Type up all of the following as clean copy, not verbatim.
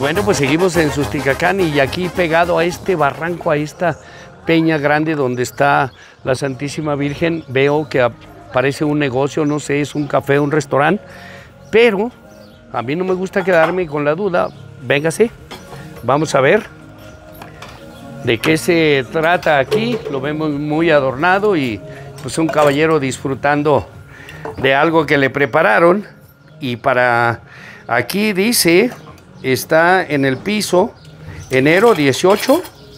Bueno, pues seguimos en Susticacán y aquí pegado a este barranco, a esta peña grande donde está la Santísima Virgen, veo que parece un negocio, no sé, es un café, un restaurante, pero a mí no me gusta quedarme con la duda. Véngase, vamos a ver de qué se trata aquí. Lo vemos muy adornado y pues un caballero disfrutando de algo que le prepararon. Y para aquí dice, está en el piso, enero 18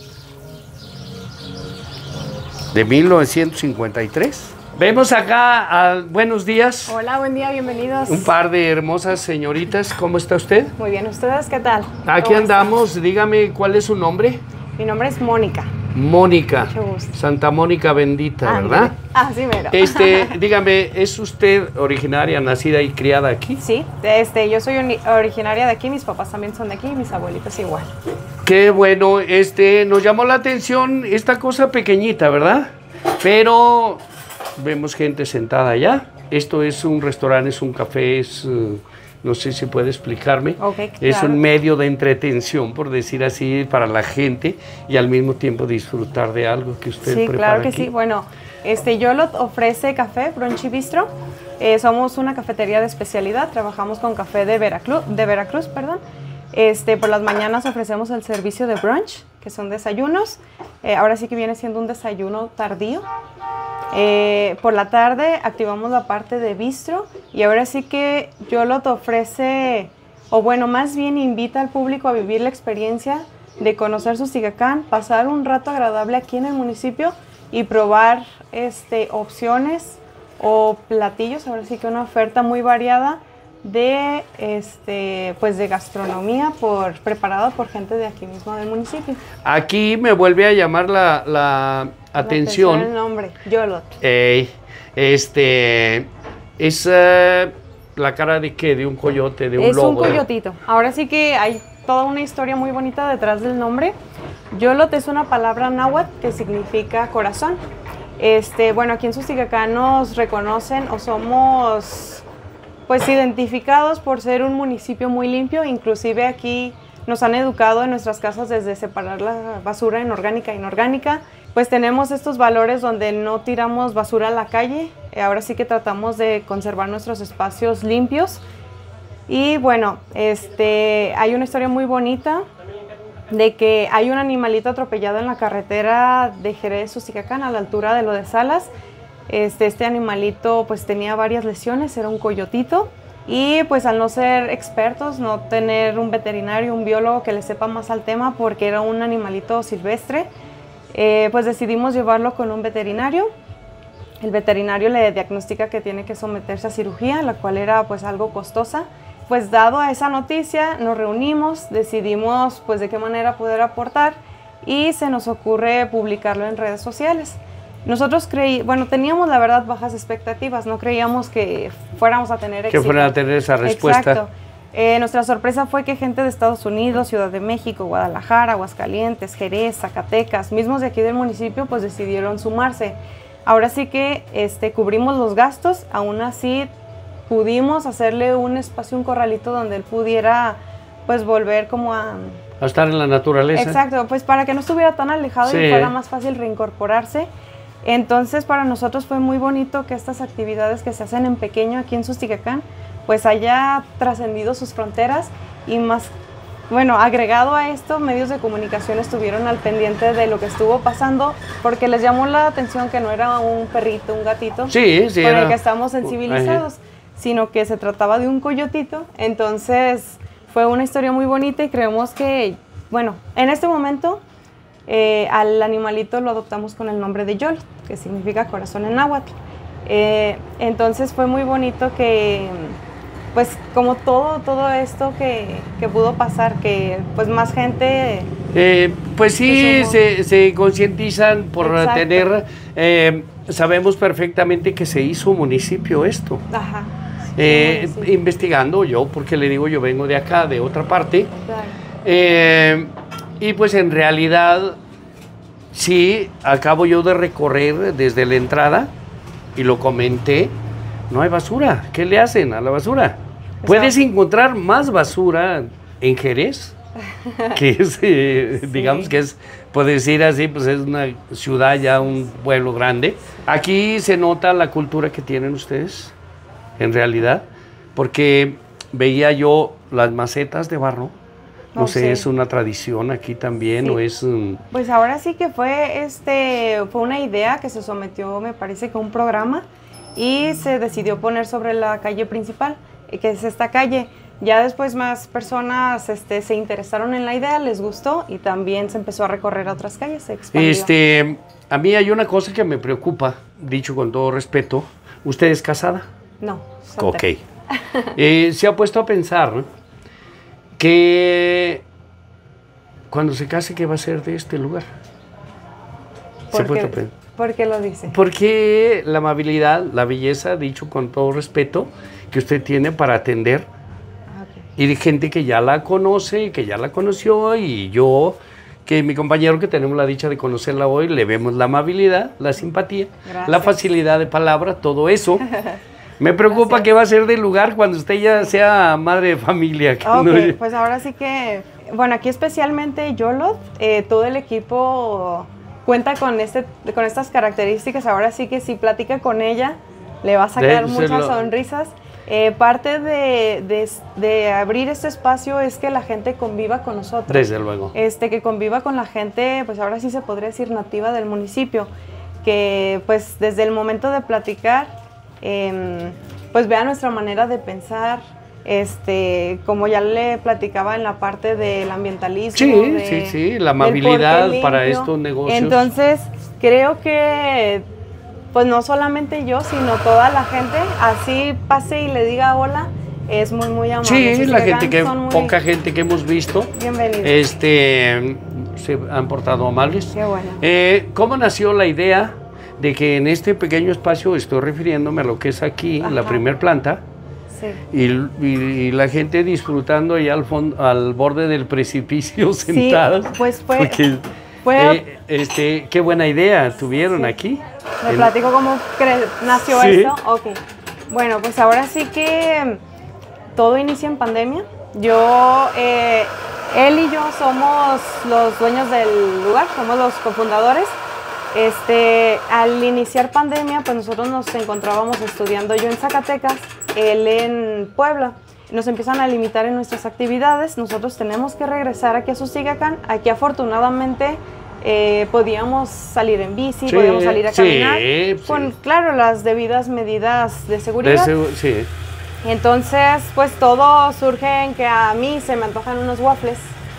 de 1953. Vemos acá, buenos días. Hola, buen día, bienvenidos. Un par de hermosas señoritas. ¿Cómo está usted? Muy bien, ¿ustedes qué tal? Aquí andamos. Dígame, ¿cuál es su nombre? Mi nombre es Mónica. Mónica. Mucho gusto. Santa Mónica bendita, ¿verdad? Ah, sí, mero. Dígame, ¿es usted originaria, nacida y criada aquí? Sí, yo soy originaria de aquí, mis papás también son de aquí y mis abuelitos igual. Qué bueno, nos llamó la atención esta cosa pequeñita, ¿verdad? Pero vemos gente sentada allá. Esto es un restaurante, es un café, no sé si puede explicarme. Okay, claro. Es un medio de entretención, por decir así, para la gente y al mismo tiempo disfrutar de algo que usted prepara. Sí, claro que aquí. sí. Bueno, Yolot ofrece café, brunch y bistro. Somos una cafetería de especialidad, trabajamos con café de Veracruz, perdón. Por las mañanas ofrecemos el servicio de brunch, que son desayunos. Ahora sí que viene siendo un desayuno tardío. Por la tarde activamos la parte de bistro y ahora sí que Yolot ofrece, o bueno, más bien invita al público a vivir la experiencia de conocer Susticacán, pasar un rato agradable aquí en el municipio y probar opciones o platillos. Ahora sí que una oferta muy variada de de gastronomía preparada por gente de aquí mismo del municipio. Aquí me vuelve a llamar la atención el nombre, Yolot. Es la cara de qué, de un coyote, de un lobo. Es un coyotito. Ahora sí que hay toda una historia muy bonita detrás del nombre. Yolot es una palabra náhuatl que significa corazón. Bueno, aquí en Susticacán nos reconocen o somos pues identificados por ser un municipio muy limpio. Inclusive aquí nos han educado en nuestras casas desde separar la basura en orgánica e inorgánica. Pues tenemos estos valores donde no tiramos basura a la calle. Ahora sí que tratamos de conservar nuestros espacios limpios. Y bueno, hay una historia muy bonita de que hay un animalito atropellado en la carretera de Jerez, Susticacán, a la altura de lo de Salas. Este animalito pues tenía varias lesiones, era un coyotito. Y pues al no ser expertos, no tener un veterinario, un biólogo que le sepa más al tema porque era un animalito silvestre, pues decidimos llevarlo con un veterinario. El veterinario le diagnostica que tiene que someterse a cirugía, la cual era pues algo costosa. Pues dado a esa noticia, nos reunimos, decidimos pues de qué manera poder aportar y se nos ocurre publicarlo en redes sociales. Nosotros teníamos la verdad bajas expectativas, no creíamos que fuéramos a tener éxito. Que fueran a tener esa respuesta. Exacto. Nuestra sorpresa fue que gente de Estados Unidos, Ciudad de México, Guadalajara, Aguascalientes, Jerez, Zacatecas, mismos de aquí del municipio, pues decidieron sumarse. Ahora sí que cubrimos los gastos, aún así pudimos hacerle un espacio, un corralito donde él pudiera pues volver como a estar en la naturaleza. Exacto, pues para que no estuviera tan alejado y fuera más fácil reincorporarse. Entonces para nosotros fue muy bonito que estas actividades que se hacen en pequeño aquí en Susticacán pues haya trascendido sus fronteras y más, bueno, agregado a esto, medios de comunicación estuvieron al pendiente de lo que estuvo pasando porque les llamó la atención que no era un perrito, un gatito con el que estamos sensibilizados, sino que se trataba de un coyotito. Entonces fue una historia muy bonita y creemos que, bueno, en este momento al animalito lo adoptamos con el nombre de Yolot, que significa corazón en náhuatl. Entonces fue muy bonito que, pues como todo esto que pudo pasar, que pues más gente... pues sí, se concientizan por tener... sabemos perfectamente que se hizo municipio esto. Ajá. Investigando yo, porque le digo, yo vengo de acá, de otra parte. Claro. Y pues en realidad, sí, acabo yo de recorrer desde la entrada y lo comenté, no hay basura. ¿Qué le hacen a la basura? ¿Puedes encontrar más basura en Jerez que es, digamos que es, por decir así, pues es una ciudad ya, un pueblo grande. Aquí se nota la cultura que tienen ustedes, en realidad, porque veía yo las macetas de barro. No sé, ¿es una tradición aquí también o es...? Pues ahora sí que fue una idea que se sometió, me parece que a un programa, y se decidió poner sobre la calle principal, que es esta calle. Ya después más personas se interesaron en la idea, les gustó y también se empezó a recorrer a otras calles, se expandió. A mí hay una cosa que me preocupa, dicho con todo respeto. ¿Usted es casada? No. Soltera. Ok. Se ha puesto a pensar, ¿no?, que cuando se case, ¿qué va a ser de este lugar? ¿Por qué lo dice? Porque la amabilidad, la belleza, dicho con todo respeto, que usted tiene para atender. Y de gente que ya la conoce, que ya la conoció, y yo, que mi compañero que tenemos la dicha de conocerla hoy, le vemos la amabilidad, la simpatía, la facilidad de palabra, todo eso. Me preocupa qué va a ser del lugar cuando usted ya sea madre de familia. Ok, pues ahora sí que, bueno, aquí especialmente Yolot, todo el equipo cuenta con estas características. Ahora sí que si platica con ella, le va a sacar muchas sonrisas. Parte de abrir este espacio es que la gente conviva con nosotros. Desde luego. Que conviva con la gente, pues ahora sí se podría decir nativa del municipio, que pues desde el momento de platicar, pues vea nuestra manera de pensar, como ya le platicaba en la parte del ambientalismo. Sí, la amabilidad para estos negocios. Entonces, creo que pues no solamente yo, sino toda la gente, así pase y le diga hola, es muy, muy amable. Sí, la gente poca gente que hemos visto. Bienvenidos. Se han portado amables. Qué bueno. ¿Cómo nació la idea de que en este pequeño espacio, estoy refiriéndome a lo que es aquí, la primer planta, y la gente disfrutando ya al borde del precipicio sentados? Pues qué buena idea tuvieron aquí. ¿Me platico cómo nació esto? Ok. Bueno, pues ahora sí que todo inicia en pandemia. Él y yo somos los dueños del lugar, somos los cofundadores. Al iniciar pandemia, pues nosotros nos encontrábamos estudiando, yo en Zacatecas, él en Puebla. Nos empiezan a limitar en nuestras actividades, nosotros tenemos que regresar aquí a Sustigacán. Aquí afortunadamente podíamos salir en bici, podíamos salir a caminar, con, claro, las debidas medidas de seguridad. Entonces, pues todo surge en que a mí se me antojan unos waffles.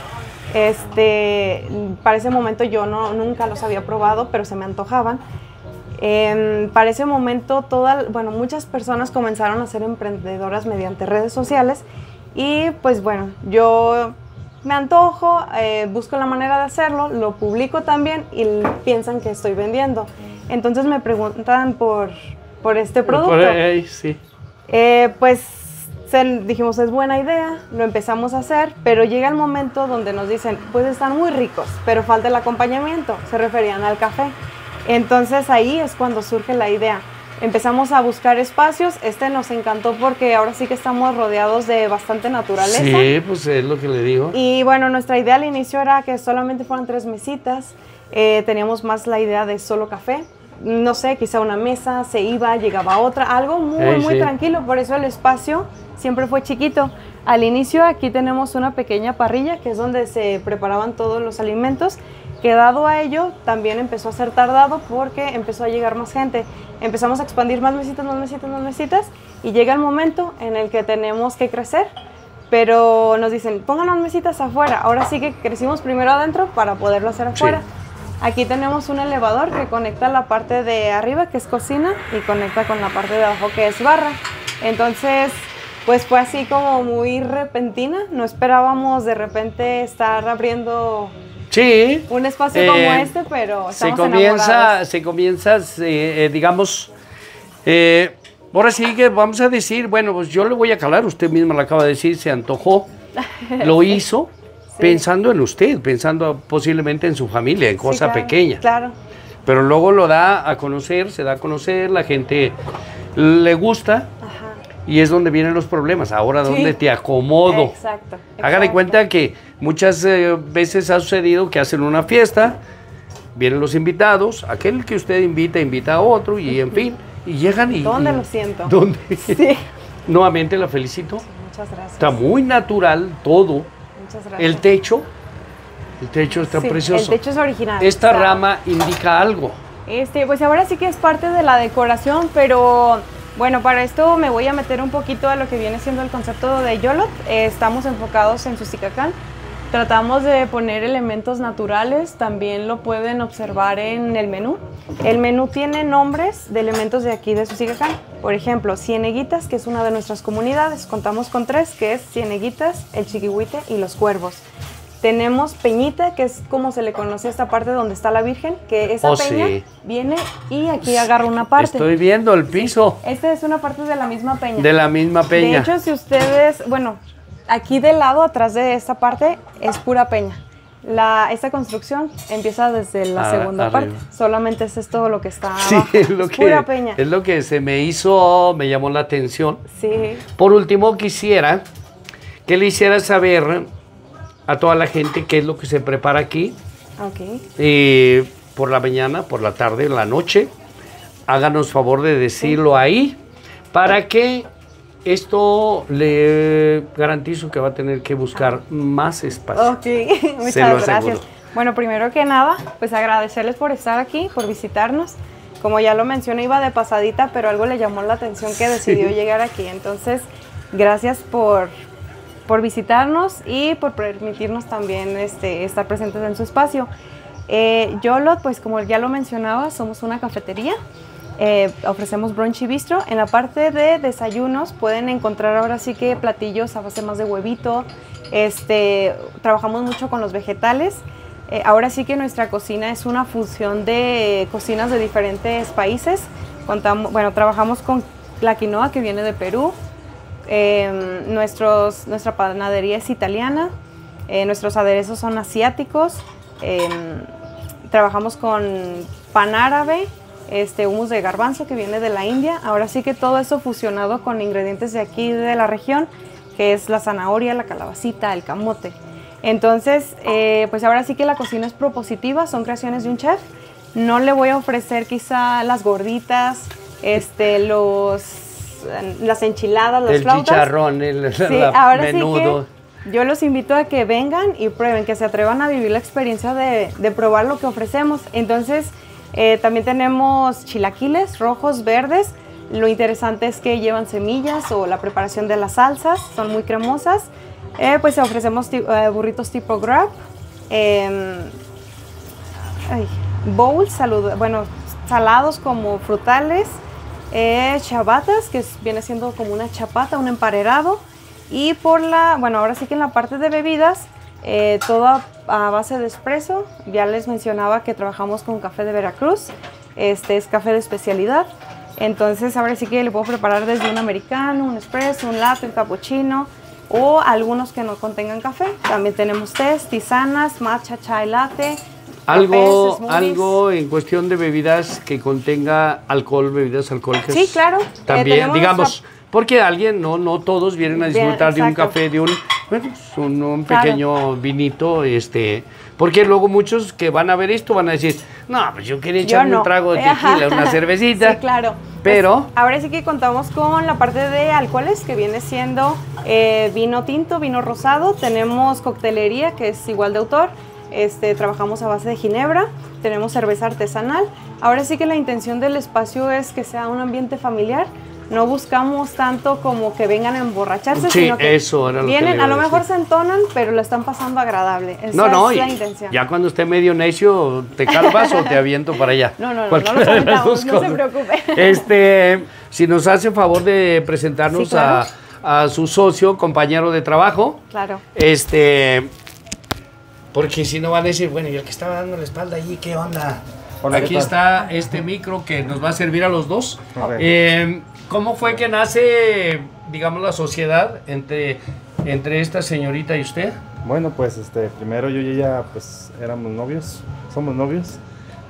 Para ese momento yo nunca los había probado, pero se me antojaban. Para ese momento muchas personas comenzaron a ser emprendedoras mediante redes sociales y pues bueno, yo me antojo, busco la manera de hacerlo, lo publico también y piensan que estoy vendiendo. Entonces me preguntan por este producto. Pues dijimos, es buena idea, lo empezamos a hacer, pero llega el momento donde nos dicen, pues están muy ricos, pero falta el acompañamiento, se referían al café. Entonces ahí es cuando surge la idea. Empezamos a buscar espacios, nos encantó porque ahora sí que estamos rodeados de bastante naturaleza. Sí, pues es lo que le digo. Y bueno, nuestra idea al inicio era que solamente fueran 3 mesitas, teníamos más la idea de solo café. No sé, quizá una mesa, se iba, llegaba otra, algo muy tranquilo, por eso el espacio siempre fue chiquito. Al inicio aquí tenemos una pequeña parrilla que es donde se preparaban todos los alimentos, que dado a ello también empezó a ser tardado porque empezó a llegar más gente. Empezamos a expandir más mesitas y llega el momento en el que tenemos que crecer, pero nos dicen, pongan las mesitas afuera. Ahora sí que crecimos primero adentro para poderlo hacer afuera. Aquí tenemos un elevador que conecta la parte de arriba, que es cocina, y conecta con la parte de abajo, que es barra. Entonces, pues fue así como muy repentina. No esperábamos de repente estar abriendo un espacio como este, pero estamos enamorados. Se comienza, digamos, ahora sí que vamos a decir, bueno, pues yo le voy a calar, usted misma lo acaba de decir, se antojó, lo hizo. Pensando en usted, pensando posiblemente en su familia, en cosa pequeña. Claro. Pero luego lo da a conocer, se da a conocer, la gente le gusta. y es donde vienen los problemas. Ahora, Sí. ¿dónde te acomodo? Exacto. Haga de cuenta que muchas veces ha sucedido que hacen una fiesta, vienen los invitados, aquel que usted invita a otro, y en fin, y llegan y... ¿Dónde lo siento? ¿Dónde? Sí. Nuevamente la felicito. Muchas gracias. Está muy natural todo. Muchas gracias. El techo está Sí, precioso. el techo es original. Esta o sea, rama indica algo. Pues ahora sí que es parte de la decoración, pero bueno, para esto me voy a meter un poquito a lo que viene siendo el concepto de Yolot. Estamos enfocados en Susticacán. Tratamos de poner elementos naturales, también lo pueden observar en el menú. El menú tiene nombres de elementos de aquí de Susticacán. Por ejemplo, Cieneguitas, que es una de nuestras comunidades. Contamos con 3, que es Cieneguitas, el Chiquihuite y los Cuervos. Tenemos Peñita, que es como se le conoce a esta parte donde está la Virgen, que esa peña sí. viene y aquí agarra una parte. Estoy viendo el piso Esta es una parte de la misma peña. de la misma peña. De hecho, si ustedes, bueno, aquí del lado, atrás de esta parte, es pura peña. Esta construcción empieza desde la segunda arriba. parte. Solamente es todo lo que está Sí, abajo. Es pura peña. es lo que se me hizo, me llamó la atención. Sí. Por último, quisiera que le hiciera saber a toda la gente qué es lo que se prepara aquí. Ok. Por la mañana, por la tarde, en la noche. Háganos favor de decirlo ahí para que esto le garantizo que va a tener que buscar más espacio. Ok, Se lo muchas aseguro. gracias. Bueno, primero que nada, pues agradecerles por estar aquí, por visitarnos. Como ya lo mencioné, iba de pasadita, pero algo le llamó la atención que decidió llegar aquí. Entonces, gracias por visitarnos y por permitirnos también estar presentes en su espacio. Yolot, pues como ya lo mencionaba, somos una cafetería. Ofrecemos brunch y bistro. En la parte de desayunos pueden encontrar ahora sí que platillos a base más de huevito. Trabajamos mucho con los vegetales. Ahora sí que nuestra cocina es una fusión de cocinas de diferentes países. Trabajamos con la quinoa que viene de Perú. Nuestra panadería es italiana. Nuestros aderezos son asiáticos. Trabajamos con pan árabe, hummus de garbanzo que viene de la India. Ahora sí que todo eso fusionado con ingredientes de aquí de la región, que es la zanahoria, la calabacita, el camote. Entonces, pues ahora sí que la cocina es propositiva, son creaciones de un chef. No le voy a ofrecer quizá las gorditas, las enchiladas, las flautas. El chicharrón, menudo. Sí, yo los invito a que vengan y prueben, que se atrevan a vivir la experiencia de probar lo que ofrecemos. Entonces, también tenemos chilaquiles rojos, verdes. Lo interesante es que llevan semillas o la preparación de las salsas, son muy cremosas. Pues ofrecemos burritos tipo grab, bowls, salados como frutales, chabatas, que viene siendo como una chapata, un emparerado. Y ahora sí que en la parte de bebidas, todo a base de espresso. Ya les mencionaba que trabajamos con café de Veracruz. Este es café de especialidad. Entonces ahora sí que le puedo preparar desde un americano, un espresso, un latte, un cappuccino o algunos que no contengan café. También tenemos tés, tisanas, matcha, chai latte. Algo en cuestión de bebidas que contenga alcohol, bebidas alcohólicas. Sí, claro. También, digamos, porque alguien, no todos vienen a disfrutar de un café, de un pequeño vinito, porque luego muchos que van a ver esto van a decir, no, pues yo quería echarme un trago de tequila, una cervecita. Sí, claro. Pero pues, ahora sí que contamos con la parte de alcoholes, que viene siendo vino tinto, vino rosado. Tenemos coctelería, que es igual de autor. Trabajamos a base de ginebra, tenemos cerveza artesanal. Ahora sí que la intención del espacio es que sea un ambiente familiar. No buscamos tanto como que vengan a emborracharse, sino que eso era lo vienen, que le iba a lo a mejor decir. se entonan, pero lo están pasando agradable. Esa es la intención. Ya cuando esté medio necio, ¿te calvas o te aviento para allá? No los aventamos, no se preocupe. Si nos hace favor de presentarnos sí, claro. a su socio, compañero de trabajo. Claro. Porque si no van a decir, bueno, y el que estaba dando la espalda allí, ¿qué onda? Hola, Aquí ¿qué tal? está este micro que nos va a servir a los dos. ¿Cómo fue que nace, digamos, la sociedad entre esta señorita y usted? Bueno, pues primero yo y ella pues somos novios.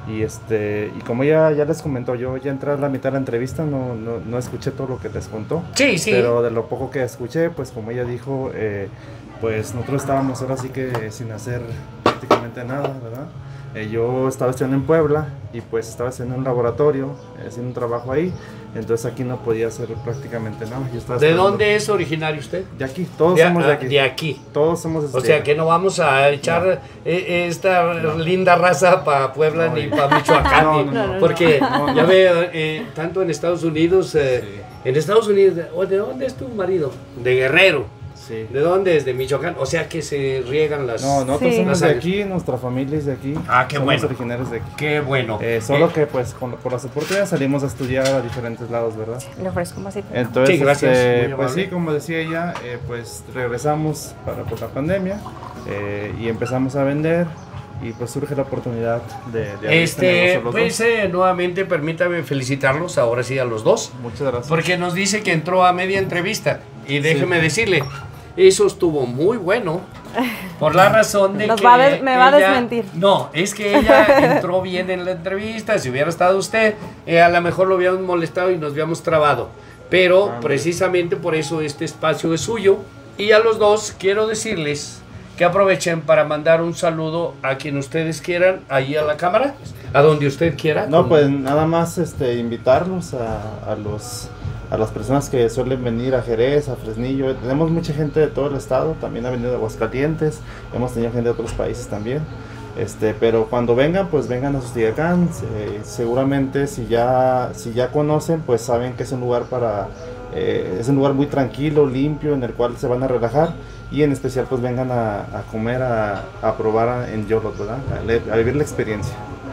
Y como ya les comentó, yo ya entré a la mitad de la entrevista, no escuché todo lo que les contó. Sí, sí. Pero de lo poco que escuché, pues como ella dijo, pues nosotros estábamos ahora sí que sin hacer prácticamente nada, ¿verdad? Yo estaba estudiando en Puebla y pues estaba haciendo un laboratorio, haciendo un trabajo ahí, entonces aquí no podía hacer prácticamente nada. Yo estaba ¿De dónde es originario usted? De aquí, todos somos de aquí. De aquí. Todos somos O sea que no vamos a echar esta linda raza para Puebla ni para Michoacán. Porque ya veo, tanto en Estados Unidos, en Estados Unidos, ¿de dónde es tu marido? De Guerrero. Sí. ¿De dónde es? De Michoacán. O sea que se riegan las... No, nosotros Sí. somos de aquí, nuestra familia es de aquí. Ah, qué somos bueno. originarios de aquí. Qué bueno. Solo que pues por las oportunidades salimos a estudiar a diferentes lados, ¿verdad? Le ofrezco un vasito. Entonces, Sí, gracias, muy pues amable. sí, como decía ella, pues regresamos por la pandemia y empezamos a vender y pues surge la oportunidad de abrir este negocio los Pues dos. nuevamente permítame felicitarlos, ahora sí a los dos. Muchas gracias. Porque nos dice que entró a media entrevista. Y déjeme decirle, eso estuvo muy bueno. Por la razón de Nos que va me va a ella- desmentir. No, es que ella entró bien en la entrevista. Si hubiera estado usted, a lo mejor lo hubiéramos molestado y nos habíamos trabado. Pero precisamente por eso este espacio es suyo. Y a los dos quiero decirles que aprovechen para mandar un saludo a quien ustedes quieran, ahí a la cámara, a donde usted quiera. No, pues nada más invitarlos a las personas que suelen venir a Jerez, a Fresnillo. Tenemos mucha gente de todo el estado, también ha venido de Aguascalientes, hemos tenido gente de otros países también. Pero cuando vengan, pues vengan a Sustigacán. Seguramente si ya conocen, pues saben que es un lugar es un lugar muy tranquilo, limpio, en el cual se van a relajar. Y en especial pues vengan a comer, a probar en Yolot, ¿verdad? A vivir la experiencia.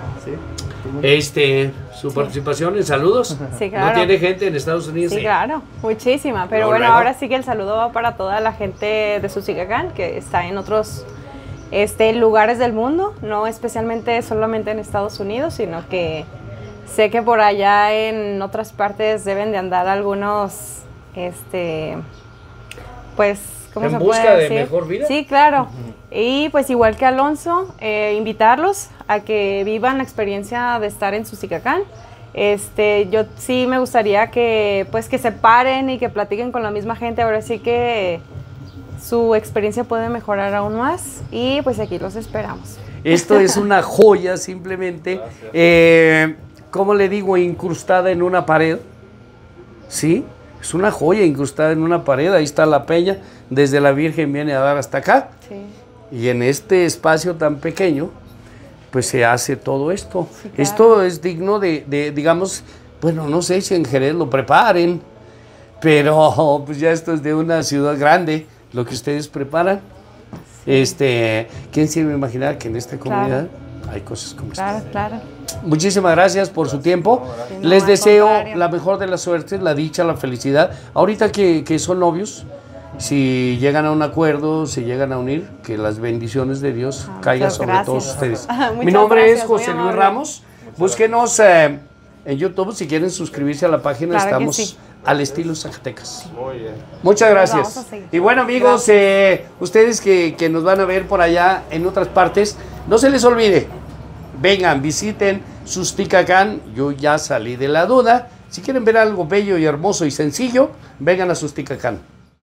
¿Sí? Su participación en saludos. Sí, claro. ¿No tiene gente en Estados Unidos? Sí, claro, muchísima. Pero bueno, luego. ahora sí que el saludo va para toda la gente de Sustigacán, que está en otros lugares del mundo, no especialmente solamente en Estados Unidos, sino que sé que por allá en otras partes deben de andar algunos, pues, ¿cómo ¿En se busca puede de decir? mejor vida? Sí, claro. Y pues igual que Alonso, invitarlos a que vivan la experiencia de estar en Sustigacán. Yo sí me gustaría que se paren y que platiquen con la misma gente. Ahora sí que su experiencia puede mejorar aún más y pues aquí los esperamos. Esto es una joya simplemente, ¿cómo le digo? Incrustada en una pared, ¿sí? Es una joya incrustada en una pared, ahí está la peña, desde la Virgen viene a dar hasta acá. Sí. Y en este espacio tan pequeño, pues se hace todo esto. Sí, claro. Esto es digno de, digamos, bueno, no sé si en Jerez lo preparen, pero pues ya esto es de una ciudad grande, lo que ustedes preparan. ¿Quién se iba a imaginar que en esta comunidad hay cosas como esta? Claro, claro. Muchísimas gracias por su tiempo. No, Les al deseo contrario. la mejor de las suertes, la dicha, la felicidad. Ahorita que son novios, si llegan a un acuerdo, se llegan a unir, que las bendiciones de Dios caigan muchas sobre gracias. todos ustedes. Muchas Mi nombre gracias, es muy José Luis amable. Ramos. Búsquenos en YouTube si quieren suscribirse a la página. Claro que Estamos sí. al estilo Zacatecas. Muy bien. Muchas Vamos a gracias. seguir. Y bueno, amigos, ustedes que nos van a ver por allá en otras partes, no se les olvide, vengan, visiten Sustigacán. Yo ya salí de la duda. Si quieren ver algo bello y hermoso y sencillo, vengan a Sustigacán.